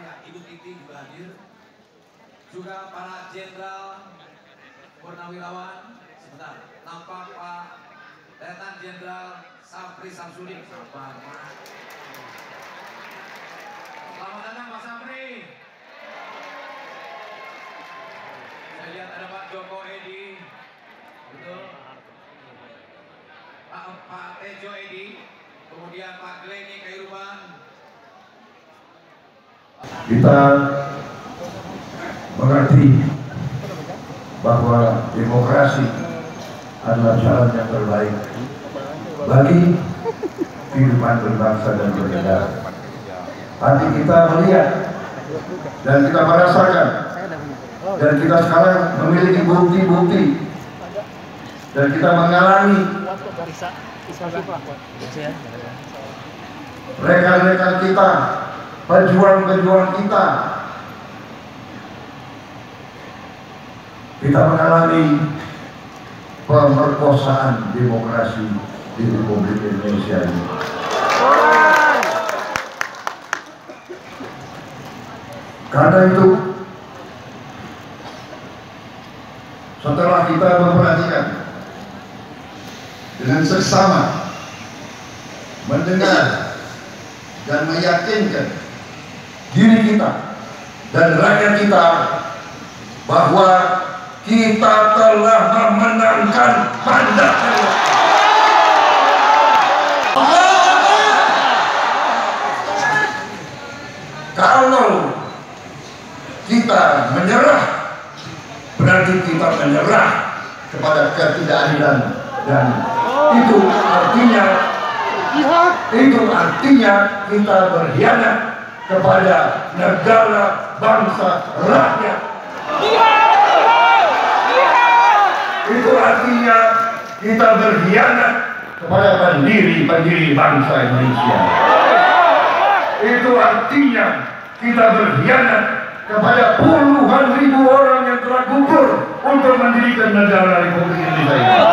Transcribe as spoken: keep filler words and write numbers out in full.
saya, Ibu Titi juga hadir. Juga para jenderal, purnawirawan, sebentar, nampak Pak Letnan Jenderal Sapri Samsudin. Sabar, Pak. Selamat datang Pak Sapri. Saya lihat ada Pak Joko Edi, betul. Pak, Pak Tejo Edi, kemudian Pak Glenny Kairuban. Kita mengerti bahwa demokrasi adalah jalan yang terbaik bagi kehidupan berbangsa dan bernegara. Hati kita melihat dan kita merasakan, dan kita sekarang memiliki bukti-bukti, dan kita mengalami rekan-rekan kita, pejuang-pejuang kita, kita mengalami pemerkosaan demokrasi di Republik Indonesia ini. Karena itu, setelah kita memperhatikan dengan seksama, mendengar dan meyakinkan diri kita dan rakyat kita bahwa kita telah memenangkan mandat. Kalau kita menyerah, berarti kita menyerah kepada ketidakadilan, dan itu artinya itu artinya kita berkhianat kepada negara, bangsa, rakyat. Itu artinya kita berkhianat kepada pendiri-pendiri bangsa Indonesia. Itu artinya kita berkhianat kepada puluhan ribu orang yang telah gugur untuk mendirikan negara Republik Indonesia.